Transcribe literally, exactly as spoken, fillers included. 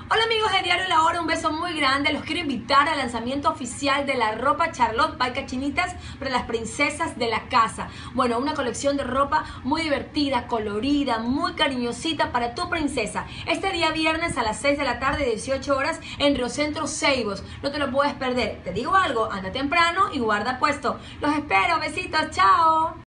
Hola amigos de Diario La Hora, un beso muy grande. Los quiero invitar al lanzamiento oficial de la ropa Charlotte by Cachinitas para las princesas de la casa. Bueno, una colección de ropa muy divertida, colorida, muy cariñosita para tu princesa. Este día viernes a las seis de la tarde, dieciocho horas, en Río Centro Ceibos. No te lo puedes perder. Te digo algo, anda temprano y guarda puesto. Los espero, besitos, chao.